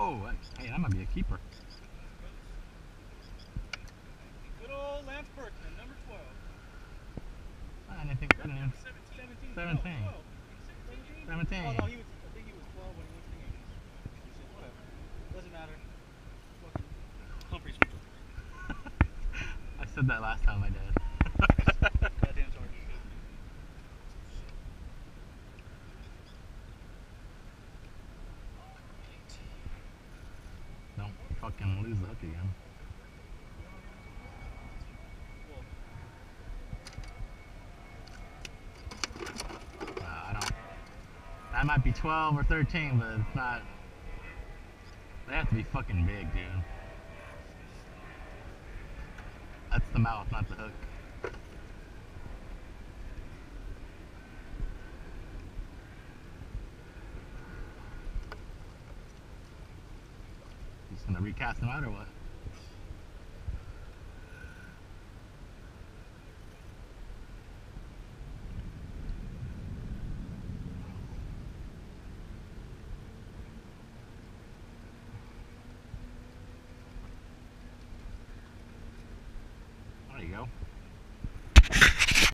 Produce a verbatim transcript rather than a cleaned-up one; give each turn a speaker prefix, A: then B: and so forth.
A: Oh, hey, that might be a keeper.
B: Good old Lance Berkman, number twelve.
A: I didn't think, I didn't,
B: seventeen.
A: seventeen.
B: No, twelve.
A: seventeen.
B: Oh, no, he was, I think he was twelve when he went to the Yankees. Whatever. Doesn't matter. Fucking Humphreys.
A: I said that last time I did.
B: Goddamn Chargers.
A: Don't fucking lose the hook again. Uh, I don't. That might be twelve or thirteen, but it's not. They have to be fucking big, dude. That's the mouth, not the hook. Just gonna recast them out or what?